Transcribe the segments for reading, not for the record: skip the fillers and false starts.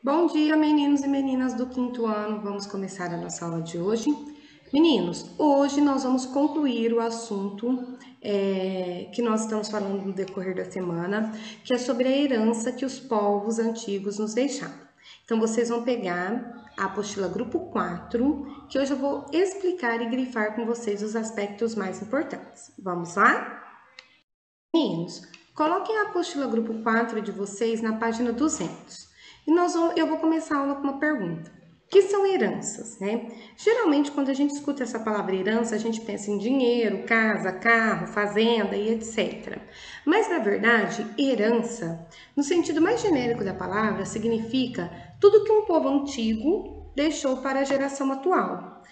Bom dia, meninos e meninas do quinto ano. Vamos começar a nossa aula de hoje. Meninos, hoje nós vamos concluir o assunto que nós estamos falando no decorrer da semana, que é sobre a herança que os povos antigos nos deixaram. Então, vocês vão pegar a apostila grupo 4, que hoje eu vou explicar e grifar com vocês os aspectos mais importantes. Vamos lá? Meninos, coloquem a apostila grupo 4 de vocês na página 200. Eu vou começar a aula com uma pergunta. O que são heranças, né? Geralmente, quando a gente escuta essa palavra herança, a gente pensa em dinheiro, casa, carro, fazenda e etc. Mas, na verdade, herança, no sentido mais genérico da palavra, significa tudo que um povo antigo deixou para a geração atual.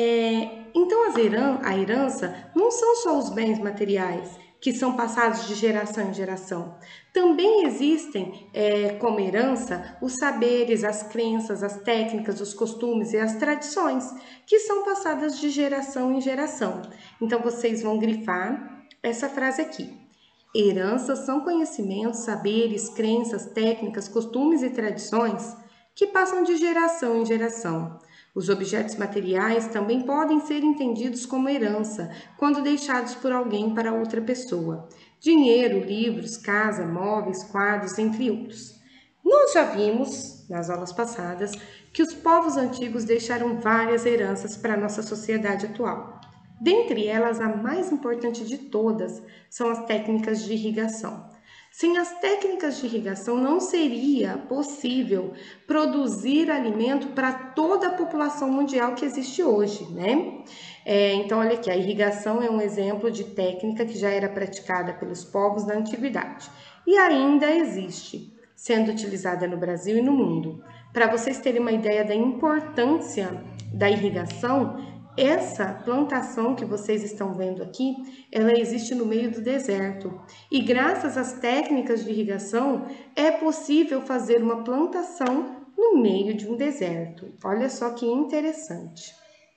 Então, a herança não são só os bens materiais que são passados de geração em geração. Também existem, como herança, os saberes, as crenças, as técnicas, os costumes e as tradições, que são passadas de geração em geração. Então, vocês vão grifar essa frase aqui. Heranças são conhecimentos, saberes, crenças, técnicas, costumes e tradições que passam de geração em geração. Os objetos materiais também podem ser entendidos como herança quando deixados por alguém para outra pessoa. Dinheiro, livros, casa, móveis, quadros, entre outros. Nós já vimos, nas aulas passadas, que os povos antigos deixaram várias heranças para a nossa sociedade atual. Dentre elas, a mais importante de todas são as técnicas de irrigação. Sem as técnicas de irrigação, não seria possível produzir alimento para toda a população mundial que existe hoje, né? Então, olha aqui, a irrigação é um exemplo de técnica que já era praticada pelos povos da antiguidade e ainda existe, sendo utilizada no Brasil e no mundo. Para vocês terem uma ideia da importância da irrigação, essa plantação que vocês estão vendo aqui, ela existe no meio do deserto. E graças às técnicas de irrigação, é possível fazer uma plantação no meio de um deserto. Olha só que interessante.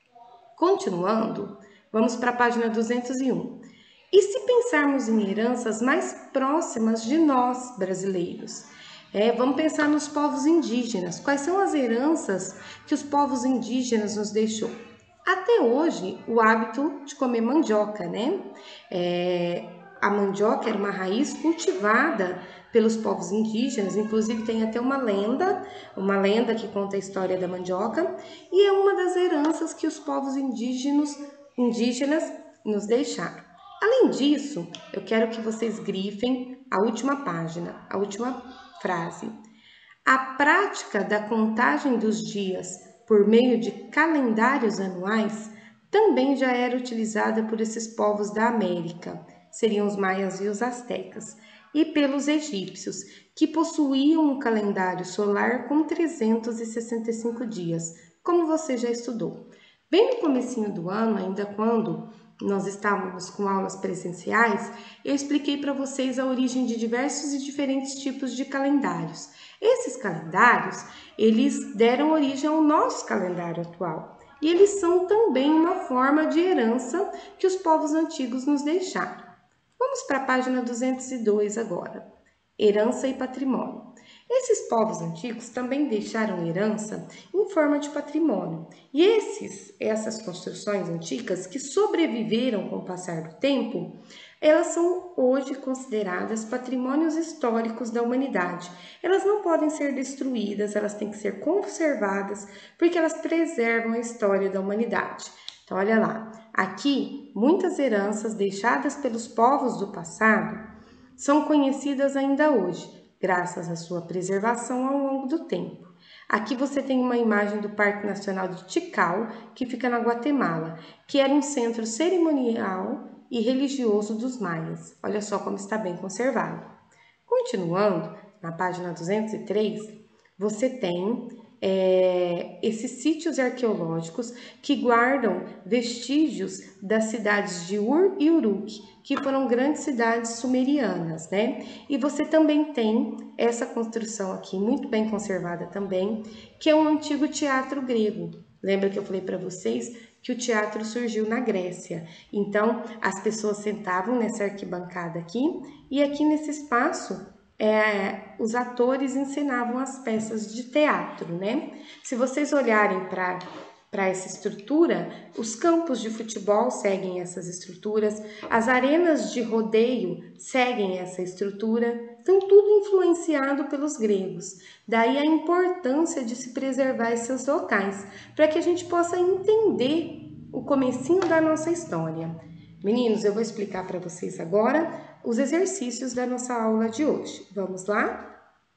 Continuando, vamos para a página 201. E se pensarmos em heranças mais próximas de nós, brasileiros? Vamos pensar nos povos indígenas. Quais são as heranças que os povos indígenas nos deixou? Até hoje, o hábito de comer mandioca, né? A mandioca era uma raiz cultivada pelos povos indígenas, inclusive tem até uma lenda que conta a história da mandioca, e é uma das heranças que os povos indígenas nos deixaram. Além disso, eu quero que vocês grifem a última página, a última frase. A prática da contagem dos dias por meio de calendários anuais também já era utilizada por esses povos da América, seriam os maias e os astecas, e pelos egípcios, que possuíam um calendário solar com 365 dias, como você já estudou. Bem no comecinho do ano, ainda quando nós estávamos com aulas presenciais, eu expliquei para vocês a origem de diversos e diferentes tipos de calendários. Esses calendários, eles deram origem ao nosso calendário atual. E eles são também uma forma de herança que os povos antigos nos deixaram. Vamos para a página 202 agora. Herança e patrimônio. Esses povos antigos também deixaram herança em forma de patrimônio. E essas construções antigas que sobreviveram com o passar do tempo, elas são hoje consideradas patrimônios históricos da humanidade. Elas não podem ser destruídas, elas têm que ser conservadas, porque elas preservam a história da humanidade. Então, olha lá, aqui muitas heranças deixadas pelos povos do passado são conhecidas ainda hoje, graças à sua preservação ao longo do tempo. Aqui você tem uma imagem do Parque Nacional de Tikal, que fica na Guatemala, que era um centro cerimonial e religioso dos maias. Olha só como está bem conservado. Continuando, na página 203, você tem esses sítios arqueológicos que guardam vestígios das cidades de Ur e Uruk, que foram grandes cidades sumerianas, né? E você também tem essa construção aqui, muito bem conservada também, que é um antigo teatro grego. Lembra que eu falei para vocês que o teatro surgiu na Grécia? Então, as pessoas sentavam nessa arquibancada aqui, e aqui nesse espaço os atores encenavam as peças de teatro, né? Se vocês olharem para essa estrutura, os campos de futebol seguem essas estruturas, as arenas de rodeio seguem essa estrutura, então tudo influenciado pelos gregos. Daí a importância de se preservar esses locais, para que a gente possa entender o comecinho da nossa história. Meninos, eu vou explicar para vocês agora os exercícios da nossa aula de hoje. Vamos lá?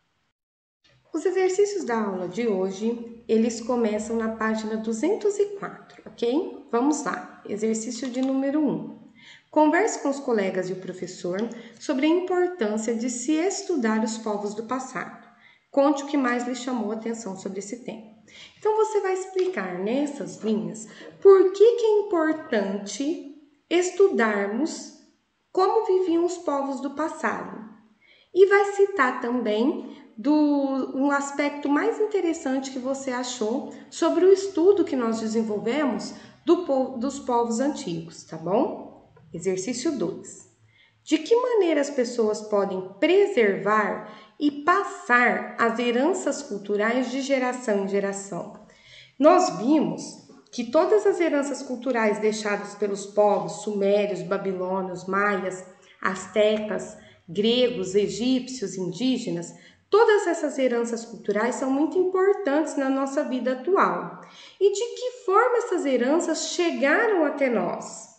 Os exercícios da aula de hoje, eles começam na página 204, ok? Vamos lá. Exercício de número 1. Converse com os colegas e o professor sobre a importância de se estudar os povos do passado. Conte o que mais lhe chamou a atenção sobre esse tema. Então, você vai explicar nessas linhas por que é importante estudarmos como viviam os povos do passado. E vai citar também um aspecto mais interessante que você achou sobre o estudo que nós desenvolvemos dos povos antigos, tá bom? Exercício 2. De que maneira as pessoas podem preservar e passar as heranças culturais de geração em geração? Nós vimos que todas as heranças culturais deixadas pelos povos sumérios, babilônios, maias, astecas, gregos, egípcios, indígenas, todas essas heranças culturais são muito importantes na nossa vida atual. E de que forma essas heranças chegaram até nós?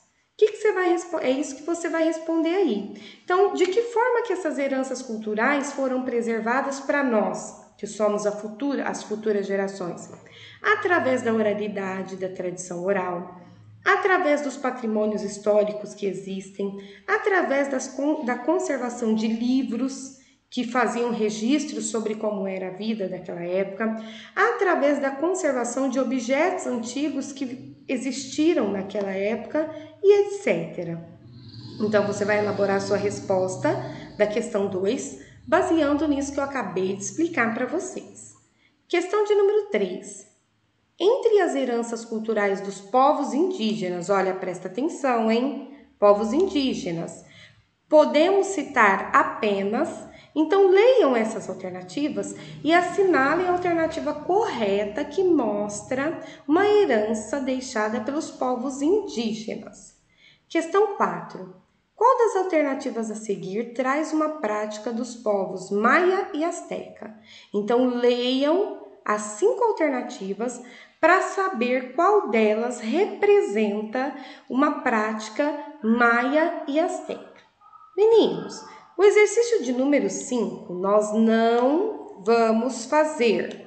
É isso que você vai responder aí. Então, de que forma que essas heranças culturais foram preservadas para nós, que somos as futuras gerações? Através da oralidade, da tradição oral, através dos patrimônios históricos que existem, através da conservação de livros que faziam registros sobre como era a vida daquela época, através da conservação de objetos antigos que existiram naquela época e etc. Então, você vai elaborar a sua resposta da questão 2, baseando nisso que eu acabei de explicar para vocês. Questão de número 3. Entre as heranças culturais dos povos indígenas, olha, presta atenção, hein? Povos indígenas. Podemos citar apenas, então leiam essas alternativas e assinalem a alternativa correta que mostra uma herança deixada pelos povos indígenas. Questão 4. Qual das alternativas a seguir traz uma prática dos povos maia e asteca? Então leiam as 5 alternativas para saber qual delas representa uma prática maia e asteca. Meninos, o exercício de número 5 nós não vamos fazer,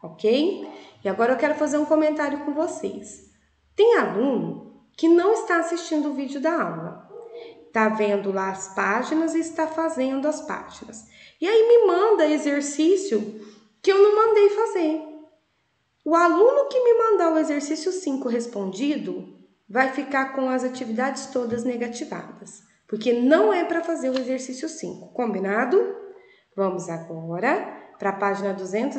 ok? E agora eu quero fazer um comentário com vocês. Tem aluno que não está assistindo o vídeo da aula, está vendo lá as páginas e está fazendo as páginas. E aí me manda exercício que eu não mandei fazer. O aluno que me mandar o exercício 5 respondido vai ficar com as atividades todas negativadas, porque não é para fazer o exercício 5, combinado? Vamos agora para a página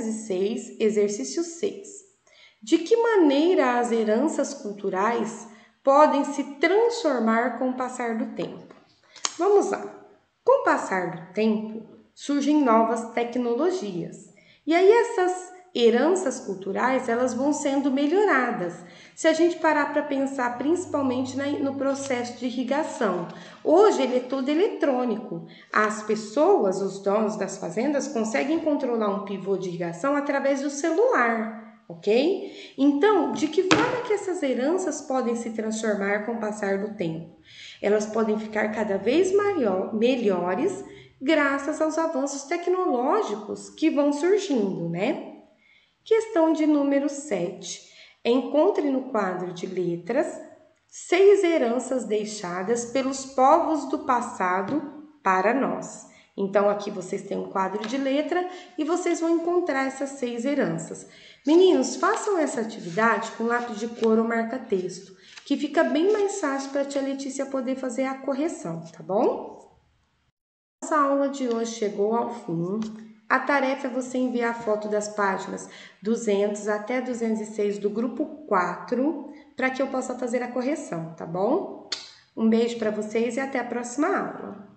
206, exercício 6. De que maneira as heranças culturais podem se transformar com o passar do tempo? Vamos lá. Com o passar do tempo, surgem novas tecnologias. E aí essas heranças culturais, elas vão sendo melhoradas. Se a gente parar para pensar principalmente no processo de irrigação, hoje ele é todo eletrônico. As pessoas, os donos das fazendas, conseguem controlar um pivô de irrigação através do celular, ok? Então, de que forma que essas heranças podem se transformar com o passar do tempo? Elas podem ficar cada vez melhores graças aos avanços tecnológicos que vão surgindo, né? Questão de número 7. Encontre no quadro de letras 6 heranças deixadas pelos povos do passado para nós. Então, aqui vocês têm um quadro de letra e vocês vão encontrar essas 6 heranças. Meninos, façam essa atividade com lápis de cor ou marca-texto, que fica bem mais fácil para a tia Letícia poder fazer a correção, tá bom? Nossa aula de hoje chegou ao fim. A tarefa é você enviar a foto das páginas 200 até 206 do grupo 4 para que eu possa fazer a correção, tá bom? Um beijo para vocês e até a próxima aula.